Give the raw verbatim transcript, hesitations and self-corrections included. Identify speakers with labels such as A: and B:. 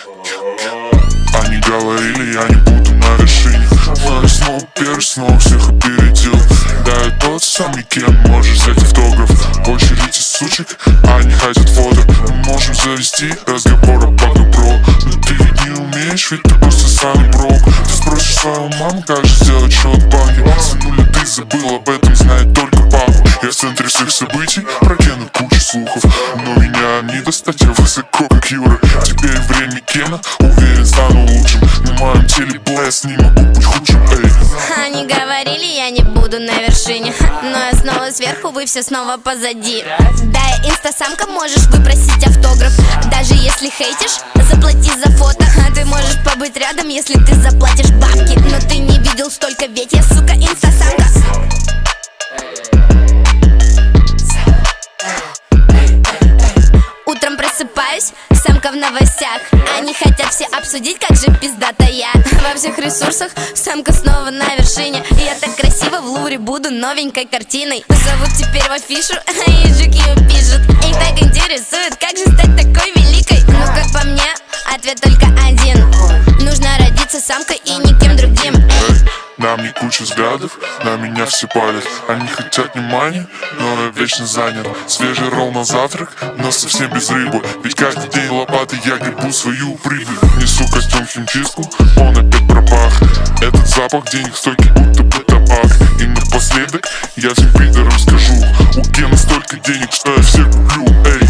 A: Они говорили, я не буду на вершине, но я снова первый, снова всех опередил. Да, я тот самый Кен, можешь взять автограф. Очередь из сучек, они хотят фото. Мы можем завести разговор о баку, бро. Но ты ведь не умеешь, ведь ты просто сам брок. Ты спросишь свою маму, как же сделать счет в банке. Сынуля, ты забыл, об этом знает только папа. Я в центре всех событий, про Кена куча слухов, но меня не достать, я высоко, как Юра. Теперь время Кена, уверен, стану лучшим. На моем теле блэс, не могу быть худшим, эй.
B: Они говорили, я не буду на вершине, но я снова сверху, вы все снова позади. Да, я инстасамка, можешь выпросить автограф. Даже если хейтишь, заплати за фото. А ты можешь побыть рядом, если ты заплатишь бабки. Но ты не видел столько, ведь я, сука, инстасамка. Утром просыпаюсь, самка в новостях. Они хотят все обсудить, как же пиздата я. Во всех ресурсах самка снова на вершине. Я так красиво в Лувре буду новенькой картиной. Зовут теперь в афишу, и жуки пишут. Их так интересует, как же стать такой великой. Ну как по мне, ответ только один: нужно родиться самкой и никем другим.
A: На мне куча взглядов, на меня все палят. Они хотят внимания, но я вечно занят. Свежий ролл на завтрак, но совсем без рыбы. Ведь каждый день лопатой я гребу свою прибыль. Несу костюм в химчистку, он опять пропах. Этот запах денег стойкий, будто бы табак. И напоследок я всем пидорам скажу: у Кена столько денег, что я всех куплю, эй.